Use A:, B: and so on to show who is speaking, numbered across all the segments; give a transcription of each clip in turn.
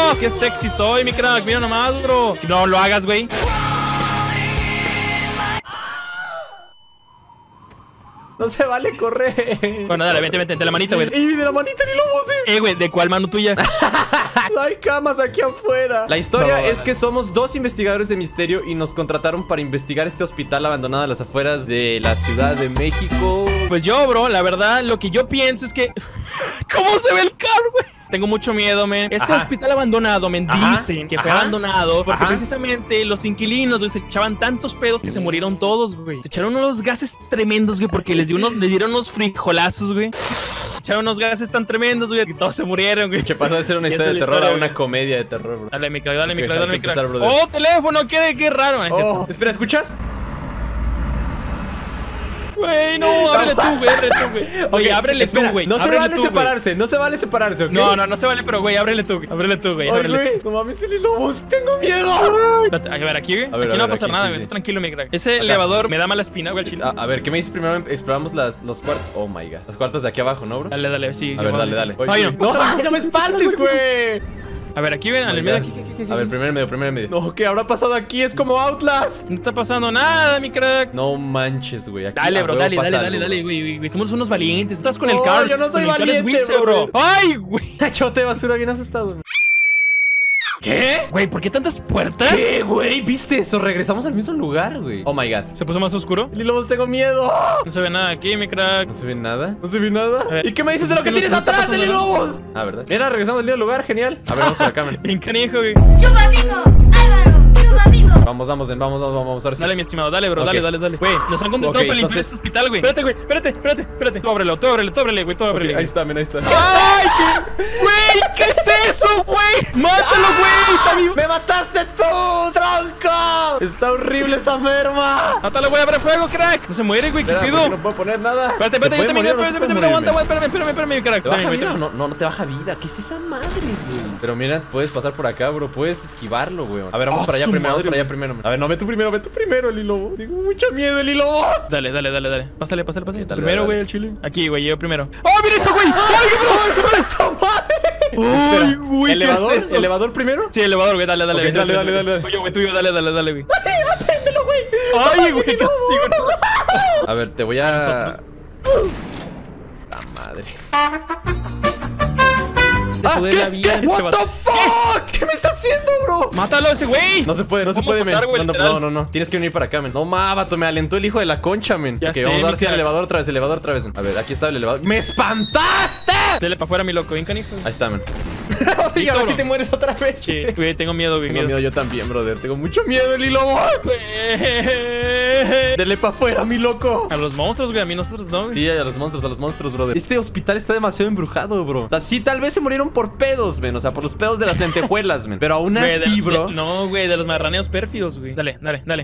A: Qué sexy soy, mi crack. Mira nomás, bro. No lo hagas, güey.
B: No se vale correr.
A: Bueno, dale, vente, de la manita, güey.
B: ¡Y de la manita ni lobo, sí!
A: Güey, ¿de cuál mano tuya?
B: Hay camas aquí afuera. La historia
A: No,
B: es que somos dos investigadores de misterio y nos contrataron para investigar este hospital abandonado a las afueras de la Ciudad de México.
A: Pues yo, bro, la verdad, lo que yo pienso es que... ¿Cómo se ve el carro, güey? Tengo mucho miedo, men. Este hospital abandonado, men, dicen que fue abandonado porque precisamente los inquilinos, güey, se echaban tantos pedos que se murieron todos, güey. Se echaron unos gases tremendos, güey, porque les dieron unos frijolazos, güey. Se echaron unos gases tan tremendos, güey, que todos se murieron, güey.
B: Que pasó de ser una historia de terror a una comedia de terror, bro.
A: Dale, mi crack, dale, mi crack, dale, mi crack.
B: Brother.
A: ¡Oh, teléfono! ¡Qué raro!
B: Oh, espera, ¿escuchas?
A: Güey, no, ábrele tú, güey. Oye, ábrele tú, güey.
B: No se vale separarse, no se vale separarse, ¿ok?
A: No se vale, pero, güey, ábrele tú, güey.
B: Ay, güey, no mames, el lobos, tengo miedo.
A: A ver, aquí, güey. Aquí no va a pasar nada, güey. Tranquilo, mi crack. Ese elevador me da mala espina, güey, al chile.
B: A ver, ¿qué me dices primero? Exploramos los cuartos. Oh my god. Los cuartos de aquí abajo, ¿no, bro?
A: Dale, sí.
B: A ver, dale.
A: Ay,
B: no me espantes, güey.
A: A ver, aquí ven, al medio, aquí.
B: A ver, primer medio. No, ¿qué habrá pasado aquí? Es como Outlast.
A: No está pasando nada, mi crack.
B: No manches, güey.
A: Dale, bro, dale, güey. Somos unos valientes. Estás con el carro.
B: Yo no soy valiente,
A: bro. Ay, güey.
B: Chote de basura bien asustado.
A: ¿Qué? Güey, ¿por qué tantas puertas?
B: ¿Qué, güey? ¿Viste eso? Regresamos al mismo lugar, güey. Oh my god.
A: ¿Se puso más oscuro?
B: Lilobos, tengo miedo.
A: No se ve nada aquí, mi crack.
B: ¿No se ve nada? ¿No se ve nada? ¿Y qué me dices de lo que
A: no
B: tienes
A: está
B: atrás,
A: pasando
B: Lilobos? Ah, ¿verdad? Mira, regresamos al mismo lugar, genial. A ver, vamos por acá, man.
A: Bien canijo, güey.
C: ¡Chupa pico! ¡Álvaro! ¡Chupa pico!
B: Vamos, ahora sí.
A: Dale, mi estimado, dale, bro,
B: Ok.
A: dale. Güey, nos han contratado para limpiar este hospital, güey. Espérate. Tú ábrele, güey, tú ábrele.
B: Ahí está, men, ahí está.
A: ¡Ay, qué! ¡Güey! ¿Qué es eso, güey? ¡Mátalo, güey! ¡Está vivo!
B: ¡Me mataste tú, tronco! Está horrible esa merma.
A: ¡Mátalo, güey! ¡Abre fuego, crack! No se muere, güey, ¿qué
B: Espera,
A: pido?
B: porque no puedo poner nada.
A: Espérate,
B: ¿Te
A: yo
B: puede
A: también,
B: morir o no se puede
A: espérate,
B: morir,
A: aguanta,
B: men?
A: espérame, mi crack.
B: ¿Te baja vida? No te baja vida. ¿Qué es esa madre, güey? Pero mira, puedes pasar por acá, bro. Puedes esquivarlo, güey. A ver, vamos para allá primero, A ver, no, ve tú primero, Lilobo. Tengo mucho miedo, Lilobo.
A: Dale. Pásale.
B: Dale,
A: Primero, güey,
B: dale.
A: el chile. Aquí, güey, yo primero. ¡Oh, mira eso, güey! ¡Ay,
B: ¿Qué es esa madre?
A: ¡Ay, güey! ¿Qué
B: ¿Elevador?
A: es eso?
B: ¿Elevador primero?
A: Sí, elevador, güey, dale.
B: Ok, dale.
A: Tuyo, dale, güey.
B: ¡Apréndelo, güey!
A: ¡Ay, güey! Casi, güey.
B: A ver, te voy a... La madre. ¿Qué? ¿What the fuck? ¿Qué me está haciendo, bro?
A: ¡Mátalo ese güey!
B: No se puede, men. No. Tienes que venir para acá, men. No, vato, me alentó el hijo de la concha, men.
A: Ya
B: Ok,
A: sé,
B: vamos a ver
A: mi
B: si el
A: crack.
B: elevador otra vez. A ver, aquí está el elevador. ¡Me espantaste!
A: Dale para afuera, mi loco, bien canijo.
B: Ahí está, men. Y ahora sí te mueres otra vez.
A: Sí, güey, tengo miedo, güey.
B: Tengo miedo yo también, brother. Tengo mucho miedo, Lilobos. Dele para afuera, mi loco.
A: A los monstruos, güey, a mí nosotros no, güey.
B: Sí, a los monstruos, brother. Este hospital está demasiado embrujado, bro. O sea, sí, tal vez se murieron por pedos, men. O sea, por los pedos de las lentejuelas, men. Pero aún
A: Güey,
B: así, bro.
A: No, güey, de los marraneos pérfidos, güey. Dale.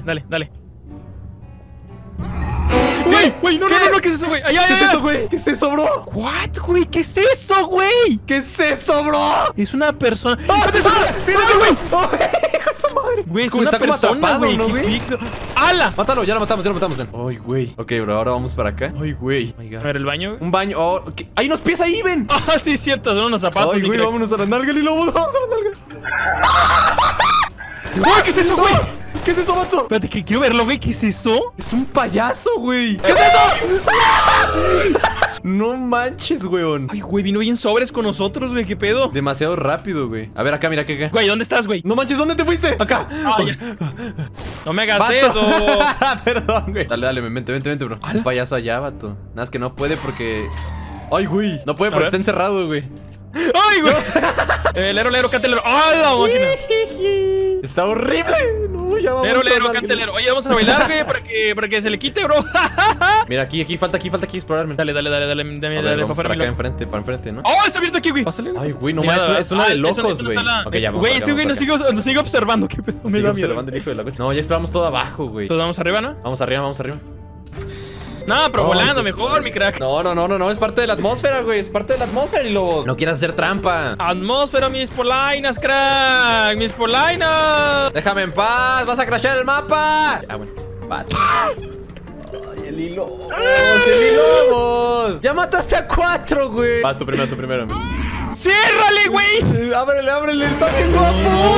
A: Güey, no, ¿qué es eso, güey?
B: ¿Qué es eso, güey? ¿Qué es eso, bro?
A: ¿What, güey? ¿Qué es eso, güey?
B: ¿Qué es eso, bro?
A: Es una persona.
B: ¡Mira, güey! ¡Hijo de su madre!
A: Güey, es
B: como
A: una
B: está como
A: persona,
B: atrapado,
A: güey.
B: ¿no, güey?
A: ¡Hala!
B: Mátalo, ya lo matamos. Ay, güey. Ok, bro, ahora vamos para acá. Ay, güey. Oh my
A: A
B: God.
A: ver, el baño, güey.
B: Un baño. Oh, hay unos pies ahí, ven.
A: Ah, sí, cierto, son unos zapatos.
B: Ay,
A: mi
B: güey,
A: crack.
B: vámonos a la nalga, Lilobos. Vamos a la nalga.
A: ¡Ay, qué es eso, güey!
B: ¿Qué es eso, vato?
A: Espérate, que quiero verlo, güey. ¿Qué es eso?
B: Es un payaso, güey. ¿Qué es eso? No manches, weón.
A: Ay, güey, vino bien sobres con nosotros, güey. ¿Qué pedo?
B: Demasiado rápido, güey. A ver, acá, mira, acá.
A: Güey, ¿dónde estás, güey?
B: No manches, ¿dónde te fuiste? Acá.
A: Ah, ya. No me hagas
B: Vato.
A: eso.
B: Perdón, güey. Dale, vente, bro. Un payaso allá, vato. Nada más que no puede porque... Ay, güey. No puede porque está encerrado, güey.
A: ¡Ay, güey! Lero, cantelero. ¡Ay, la máquina!
B: Está horrible. No, ya vamos
A: Lero, cantelero. Oye, vamos a bailar, güey, para que se le quite, bro.
B: Mira, aquí falta explorarme.
A: Dale,
B: Vamos para acá enfrente, ¿no?
A: ¡Oh, está abierto aquí, güey! Pásale.
B: Ay, güey, no más, es una de locos, güey. Ok, ya vamos.
A: Güey, ese güey nos sigue observando. ¿Qué pedo?
B: Nos sigue observando el hijo de la coche. No, ya exploramos todo abajo, güey.
A: Entonces vamos arriba, ¿no?
B: Vamos arriba.
A: No, pero volando
B: pues,
A: mejor, mi crack.
B: No, es parte de la atmósfera, güey. Es parte de la atmósfera y luego. No quieras hacer trampa.
A: Atmósfera, mis polainas, crack. Mis polainas.
B: Déjame en paz, vas a crashear el mapa. Ah, bueno. Vale. Ay, el hilo. Ya mataste a 4, güey. Vas tú primero.
A: ¡Ciérrale, güey!
B: Ábrele, está bien guapo.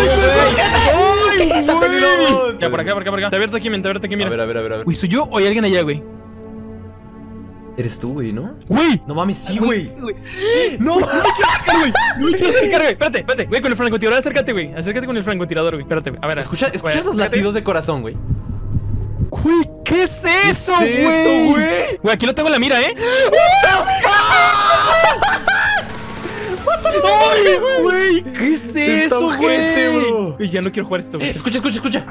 A: Ya, por acá. Te abierto aquí, mira.
B: A ver.
A: Güey, ¿soy yo o hay alguien allá, güey?
B: Eres tú, güey, ¿no?
A: ¡Güey!
B: No mames, sí, güey.
A: No me quiero acercar, güey. Espérate. Güey, con el francotirador, acércate, güey. Acércate con el francotirador, güey. Espérate, a ver.
B: ¿Escuchas los latidos de corazón, güey?
A: Güey, ¿qué es eso, güey? Güey, aquí lo tengo en la mira, ¿eh? ¡Ay, güey! ¿Qué es eso, güey? Ya no quiero jugar esto, güey.
B: Escucha.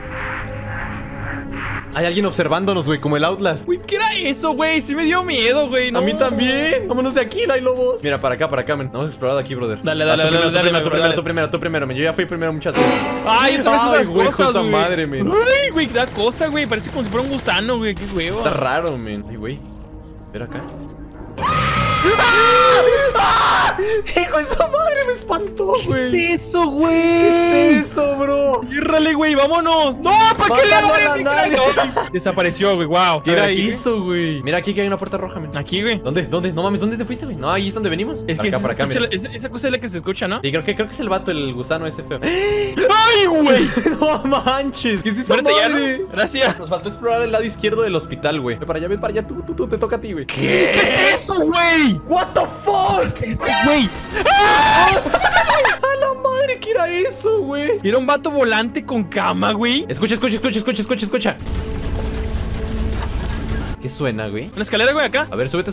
B: Hay alguien observándonos, güey, como el Outlast.
A: Güey, ¿qué era eso, güey? Sí me dio miedo, güey. No.
B: A mí también. Vámonos de aquí, Lai Lobos. Mira, para acá, men. Vamos a explorar aquí, brother.
A: Dale.
B: Tú primero. Yo ya fui primero muchas veces.
A: Ay, otra vez esas cosas,
B: güey. Madre, men.
A: Ay, güey, da cosa, güey. Parece como si fuera un gusano, güey. Qué huevo.
B: Está raro, men. Ay, güey. Espera acá. Hijo de esa madre, me espantó, güey.
A: ¿Qué es eso, güey?
B: ¿Qué es eso, bro?
A: Ciérrale, güey, vámonos. ¡No! ¿Para qué le abres? Desapareció, güey, wow.
B: ¿Qué era eso, güey? Mira aquí que hay una puerta roja, men.
A: Aquí, güey.
B: ¿Dónde? No mames, ¿dónde te fuiste, güey? No, ahí es donde venimos.
A: Es que
B: para acá, mira.
A: esa cosa es la que se escucha, ¿no?
B: Sí, creo que es el vato, el gusano ese feo.
A: ¡Ay, güey!
B: No manches. ¿Qué es esa madre?
A: Gracias.
B: Nos faltó explorar el lado izquierdo del hospital, güey. Ven para allá. Tú, te toca a ti, güey.
A: ¿Qué es eso, güey?
B: What the fuck?
A: ¿Qué es eso, güey?
B: A la madre, ¿qué era eso, güey?
A: Era un vato volante con cama, güey.
B: Escucha. ¿Qué suena, güey?
A: Una escalera, güey, acá.
B: A ver, súbete.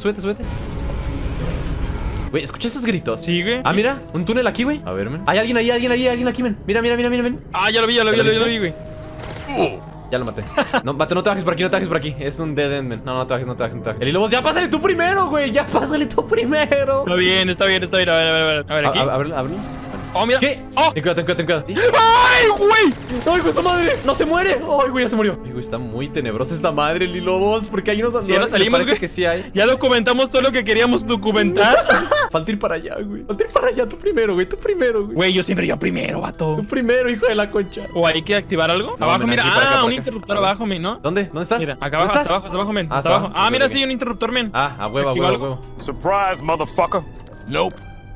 B: Güey, ¿escucha esos gritos?
A: Sí, güey.
B: Ah, mira, un túnel aquí, güey. A ver, men. Hay alguien aquí, men. Mira, men.
A: Ah, ya lo vi, güey.
B: Ya lo maté. No, mate, no te bajes por aquí. Es un dead end, man. No te bajes. El hilo, ya pásale tú primero, güey. Está bien.
A: A ver, aquí.
B: Ábrelo.
A: Oh, mira.
B: ¿Qué?
A: Oh.
B: Ten cuidado.
A: ¡Ay, güey!
B: ¡Ay, güey, esa madre! ¡No se muere! ¡Ay, güey, ya se murió! Ay, güey, está muy tenebrosa esta madre, Lilobos. Porque hay unos
A: androides. Ya salimos,
B: parece que sí hay.
A: Ya documentamos todo lo que queríamos documentar.
B: Falta ir para allá, güey. Tú primero, güey.
A: Güey, yo primero, vato.
B: Tú primero, hijo de la concha.
A: ¿O hay que activar algo?
B: No,
A: abajo, mira.
B: acá,
A: un interruptor abajo, men, ¿no?
B: ¿Dónde estás?
A: Mira, acá abajo, hasta abajo, men. Hasta abajo. Ah, mira, sí, un interruptor, men.
B: Ah, a huevo.
D: Surprise, motherfucker. Nope.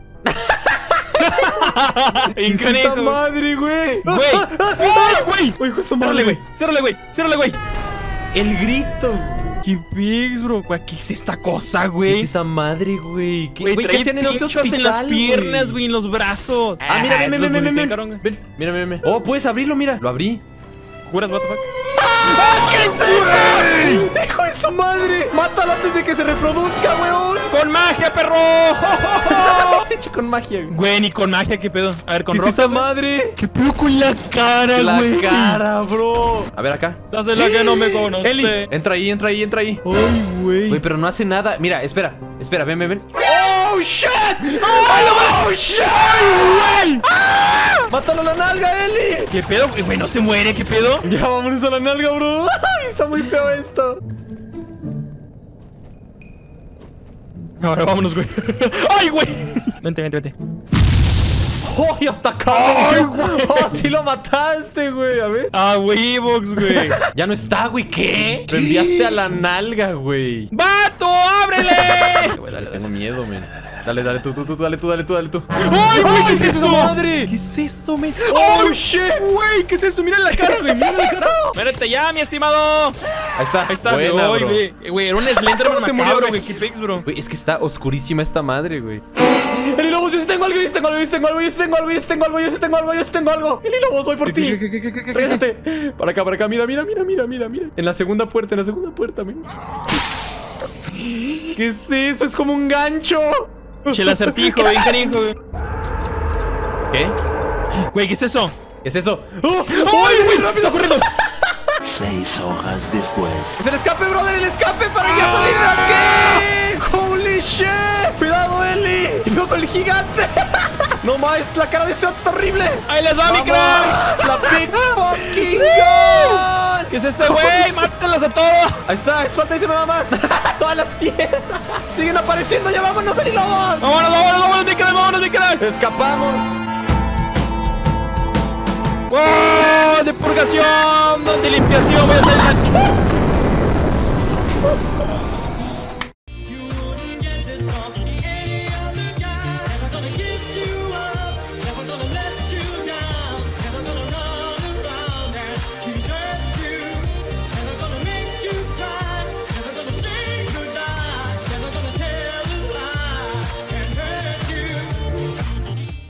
B: ¿Qué es esa madre, güey?
A: ¡Ay, güey!
B: Hijo de su madre,
A: Ciérrale, güey.
B: El grito.
A: ¿Qué pigs, bro? ¿Qué es esta cosa, güey?
B: ¿Qué es esa madre, güey?
A: ¿Qué hacían en los pinchos en las piernas, güey? En los brazos.
B: Ah, mira, ven. Mira. Oh, puedes abrirlo, mira. Lo abrí.
A: ¿Juras, what the fuck?
B: ¿Qué es eso? ¡Hijo de su madre! ¡Mátalo antes de que se reproduzca, weón!
A: ¡Con magia, perro!
B: Se echa con magia,
A: güey. Ni con magia, ¿qué pedo? A ver, con
B: ¿qué es esa madre?
A: ¿Qué pedo con la cara, güey?
B: La cara, bro. A ver, acá.
A: Se hace la que no me conoce.
B: Eli, entra ahí.
A: Ay, güey.
B: Güey, pero no hace nada. Mira, espera, ven.
A: ¡Oh, shit! ¡Oh, shit! ¡Güey!
B: ¡Mátalo a la nalga, Eli!
A: ¿Qué pedo, güey? ¿No se muere? ¿Qué pedo?
B: Ya, vámonos a la nalga, bro. Está muy feo esto.
A: Ahora vámonos, güey. ¡Ay, güey! Vente.
B: ¡Oh, ya está acá!
A: ¡Ay, güey!
B: ¡Oh, sí lo mataste, güey! A ver.
A: Ah, güey, Vox, güey.
B: Ya no está, güey. ¿Qué? Lo enviaste a la nalga, güey.
A: ¡Vato, ábrele!
B: Güey, dale, tengo miedo, men. Dale, tú.
A: ¡Ay, güey! ¿Qué es eso,
B: madre?
A: ¿Qué es eso, men?
B: ¡Oh, shit!
A: Güey, ¿qué es eso? Mira la cara, güey. Mira la cara. Muérete ya, mi estimado.
B: Ahí está. Buena,
A: güey,
B: bro.
A: Güey, era un Slenderman
B: Se
A: macabro,
B: murió,
A: güey. ¿Qué pex, bro?
B: Güey, es que está oscurísima esta madre, güey. Eli Lobos, yo sí tengo algo. Eli Lobos, voy por ti. Regrésate. Para acá, mira. En la segunda puerta, men. ¿Qué es eso? Es como un gancho.
A: El acertijo, bien canijo, güey.
B: ¿Qué?
A: Güey, ¿qué es eso?
B: ¡Oh! ¡Ay, güey! ¡Rápido, corriendo!
D: 6 horas después.
B: ¡Es el escape, brother! ¡El escape para ya salir de aquí! ¡Holy shit! ¡Cuidado, Eli! ¡Y luego con el gigante! ¡No más! ¡La cara de este otro está horrible!
A: ¡Ahí les va, mi crack!
B: ¡La big fucking gun!
A: ¿Qué es este, güey? ¡Mátenlos a todos!
B: Ahí está, falta nada más. Todas las piedras siguen apareciendo. ¡Ya vámonos, Eli Lobos!
A: ¡Vámonos, mi crack!
B: ¡Escapamos!
A: ¡Oh! ¡De purgación! ¡De limpiación! ¡Voy a hacer la...